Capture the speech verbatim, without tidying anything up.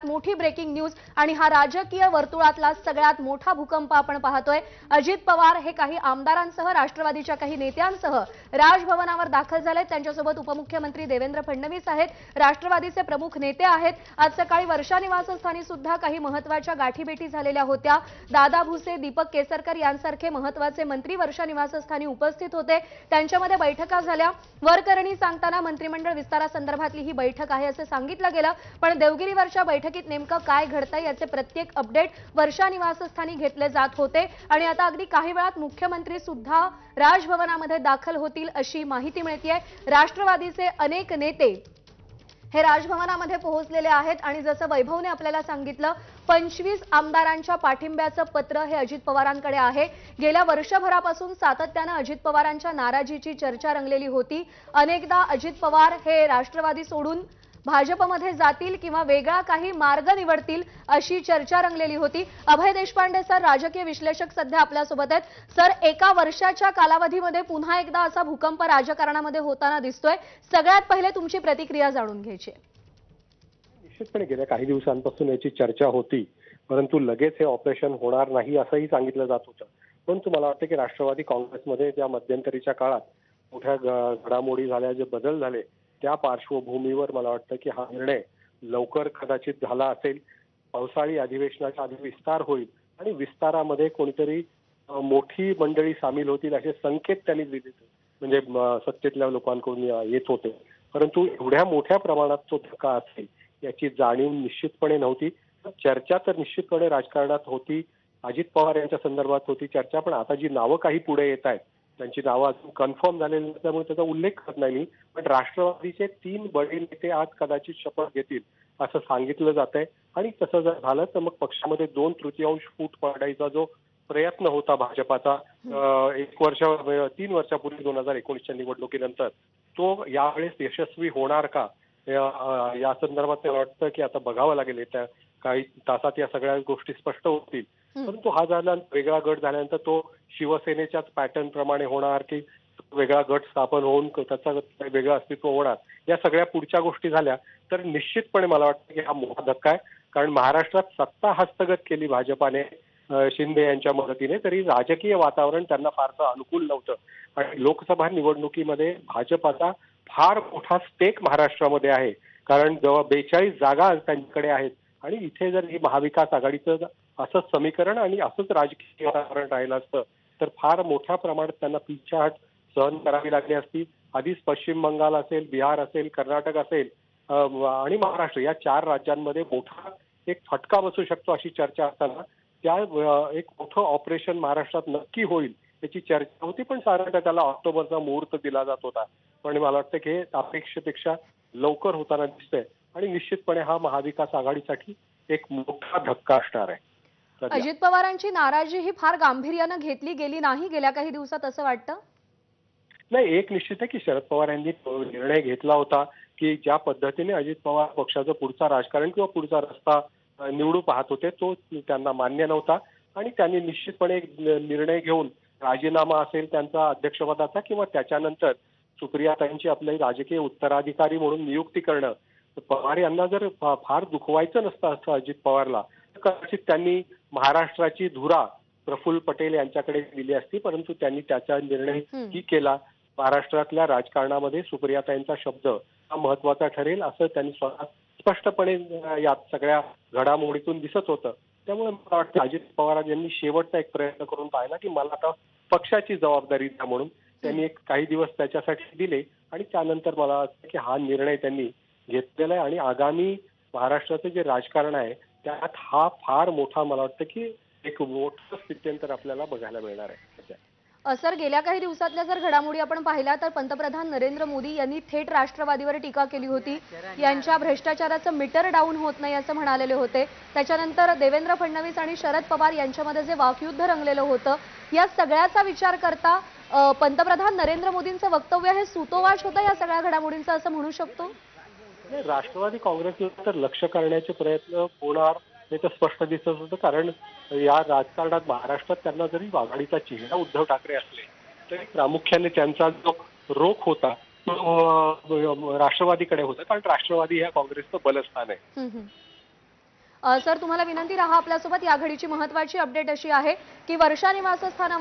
मोठी breaking news आणि हा राजकीय वर्तुळातला सगळ्यात मोठा भूकंप आपण पाहतोय। अजित पवार हे काही आमदारांसह राष्ट्रवादीच्या काही नेत्यांसह राजभवनावर दाखल झाले। त्यांच्यासोबत उपमुख्यमंत्री देवेंद्र फडणवीस आहेत, राष्ट्रवादीचे प्रमुख नेते आहेत। आज सकाळी वर्षा निवासस्थानी सुद्धा काही महत्त्वाच्या गाठीभेटी झालेल्या होत्या। दादा भुसे, दीपक केसरकर यांसारखे महत्त्वाचे मंत्री वर्षा निवासस्थानी उपस्थित होते। त्यांच्यामध्ये बैठका झाल्या। वरकरणी सांगताना मंत्रिमंडळ विस्तारासंदर्भातली ही बैठक आहे असे सांगितलं गेलं, पण देवगिरीवरच्या बैठकीत नेमकं काय घडतंय याचे प्रत्येक अपडेट वर्षा निवासस्थानी घेतले जात होते आणि आता अगदी काही वेळात मुख्यमंत्री सुद्धा राजभवनामध्ये दाखल होतील अशी माहिती मिळतेय। राष्ट्रवादीचे अनेक नेते हे राजभवनामध्ये पोहोचलेले आहेत आणि जसं वैभवने आपल्याला सांगितलं, पंचवीस आमदारांच्या पाठिंब्याचं पत्र हे अजित पवारांकडे आहे। गेल्या वर्षभरापासून सातत्याने अजित पवारांच्या नाराजीची चर्चा रंगलेली होती। अनेकदा अजित पवार हे राष्ट्रवादी सोडून भाजपमध्ये जातील किंवा वेगळा काही मार्ग निवडतील अशी चर्चा रंगलेली होती। अभय देशपांडे सर, राजकीय विश्लेषक सध्या आपल्या सोबत आहेत। सर, एका वर्षाच्या कालावधीमध्ये पुन्हा एकदा असा भूकंप राजकारणामध्ये होताना दिसतोय। सगळ्यात पहिले तुमची प्रतिक्रिया जाणून घ्यायची। निश्चितपणे गेल्या काही दिवसांपासून याची चर्चा होती, परंतु लगेच हे ऑपरेशन होणार नाही असंही सांगितलं जात होतं। परंतु मला वाटतं की राष्ट्रवादी काँग्रेसमध्ये त्या मध्यंतरीच्या काळात मोठ्या घडामोडी झाल्या, जे बदल झाले, त्या पार्श्वभूमीवर मला वाटतं की हा निर्णय लवकर कदाचित झाला असेल। पावसाळी अधिवेशनाच्या आधी विस्तार होईल आणि विस्तारामध्ये कोणीतरी मोठी मंडळी सामील होतील असे संकेत त्यांनी दिले, म्हणजे सत्तेतल्या लोकांकडून येत होते। परंतु एवढ्या मोठ्या प्रमाणात तो धक्का असेल याची जाणीव निश्चितपणे नव्हती। चर्चा तर निश्चितपणे राजकारणात होती, अजित पवार यांच्या संदर्भात होती चर्चा, पण आता जी नावं काही पुढे येत आहेत त्यांची नावं अजून कन्फर्म झालेली नसल्यामुळे त्याचा उल्लेख करत नाही मी, पण राष्ट्रवादीचे तीन बडे नेते आज कदाचित शपथ घेतील असं सांगितलं जात आहे। आणि तसं जर झालं तर मग पक्षामध्ये दोन तृतीयांश फूट पडायचा जो प्रयत्न होता भाजपाचा एक वर्ष तीन वर्षापूर्वी दोन हजार एकोणीसच्या निवडणुकीनंतर, तो यावेळेस यशस्वी होणार का या संदर्भात मला वाटतं की आता बघावं लागेल। येत्या काही तासात या सगळ्या गोष्टी स्पष्ट होतील। परंतु हा झाला वेगळा गट झाल्यानंतर तो शिवसेनेच्याच पॅटर्न प्रमाणे होणार की वेगळा गट स्थापन होऊन त्याचा वेगळं अस्तित्व होणार, या सगळ्या पुढच्या गोष्टी झाल्या तर निश्चितपणे मला वाटतं की हा मोठा धक्का आहे। कारण महाराष्ट्रात सत्ता हस्तगत केली भाजपाने शिंदे यांच्या मदतीने, तरी राजकीय वातावरण त्यांना फारसं अनुकूल नव्हतं आणि लोकसभा निवडणुकीमध्ये भाजपाचा फार मोठा स्टेक महाराष्ट्रामध्ये आहे, कारण जवळ बेचाळीस जागा त्यांच्याकडे आहेत आणि इथे जर ही महाविकास आघाडीचं असंच समीकरण आणि असंच राजकीय वातावरण राहिलं असतं तर फार मोठ्या प्रमाणात त्यांना पिछाहट सहन करावी लागली असती। आधीच पश्चिम बंगाल असेल, बिहार असेल, कर्नाटक असेल आणि महाराष्ट्र या चार राज्यांमध्ये मोठा एक फटका बसू शकतो अशी चर्चा असताना त्या एक मोठं ऑपरेशन महाराष्ट्रात नक्की होईल याची चर्चा होती, पण साधारणतः त्याला ऑक्टोबरचा मुहूर्त दिला जात होता। पण मला वाटतं की हे अपेक्षेपेक्षा लवकर होताना दिसतंय आणि निश्चितपणे हा महाविकास आघाडीसाठी एक मोठा धक्का असणार आहे। अजित पवारांची नाराजी ही फार गांभीर्यानं घेतली गेली नाही गेल्या काही दिवसात असं वाटतं? नाही, एक निश्चित आहे की शरद पवार यांनी निर्णय घेतला होता की ज्या पद्धतीने अजित पवार पक्षाचं पुढचा राजकारण किंवा पुढचा रस्ता निवडू पाहत होते तो त्यांना मान्य नव्हता आणि त्यांनी निश्चितपणे एक निर्णय घेऊन राजीनामा असेल त्यांचा अध्यक्षपदाचा किंवा त्याच्यानंतर सुप्रियाताईंची आपली राजकीय उत्तराधिकारी म्हणून नियुक्ती करणं, पवार यांना जर फार दुखवायचं नसतं असं अजित पवारला तर कदाचित त्यांनी महाराष्ट्राची धुरा प्रफुल्ल पटेल यांच्याकडे दिली असती, परंतु त्यांनी त्याचा निर्णय ही केला। महाराष्ट्रातल्या राजकारणामध्ये सुप्रियाताईंचा शब्द हा महत्वाचा ठरेल असं त्यांनी स्वतः स्पष्टपणे या सगळ्या घडामोडीतून दिसत होतं। त्यामुळे मला वाटतं अजित पवार यांनी शेवटचा एक प्रयत्न करून पाहिला की मला आता पक्षाची जबाबदारी द्या म्हणून त्यांनी एक काही दिवस त्याच्यासाठी दिले आणि त्यानंतर मला वाटतं की हा निर्णय त्यांनी घेतलेला आहे आणि आगामी महाराष्ट्राचं जे राजकारण आहे त्यात हा फार मोठा मला वाटतं की एक मोठं स्थित्यंतर आपल्याला बघायला मिळणार आहे। सर, गेल्या काही दिवसातल्या जर घडामोडी आपण पाहिल्या तर पंतप्रधान नरेंद्र मोदी यांनी थेट राष्ट्रवादीवर टीका केली होती। यांच्या भ्रष्टाचाराचं मीटर डाऊन होत नाही असं म्हणालेले होते। त्याच्यानंतर देवेंद्र फडणवीस आणि शरद पवार यांच्यामध्ये जे वाकयुद्ध रंगलेलं होतं, या सगळ्याचा विचार करता पंतप्रधान नरेंद्र मोदींचं वक्तव्य हे सुतोवाच होतं या सगळ्या घडामोडींचं असं म्हणू शकतो? राष्ट्रवादी काँग्रेसला तर लक्ष करण्याचे प्रयत्न होणार हे तर स्पष्ट दिसत होतं, कारण या राजकारणात महाराष्ट्रात त्यांना जरी आघाडीचा चेहरा उद्धव ठाकरे असले तरी प्रामुख्याने त्यांचा जो रोख होता तो राष्ट्रवादीकडे होता, कारण राष्ट्रवादी ह्या काँग्रेसचं बलस्थान आहे। अ, सर तुम्हाला विनंती राहा आपल्यासोबत. या घडीची महत्वाची अपडेट अशी आहे की वर्षा निवासस्थानावर